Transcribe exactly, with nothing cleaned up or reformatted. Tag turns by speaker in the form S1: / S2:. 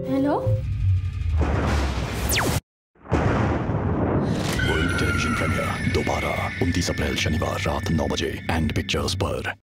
S1: Hello.
S2: World television premier दोबारा उनतीस अप्रैल शनिवार रात नौ बजे एंड पिक्चर्स पर।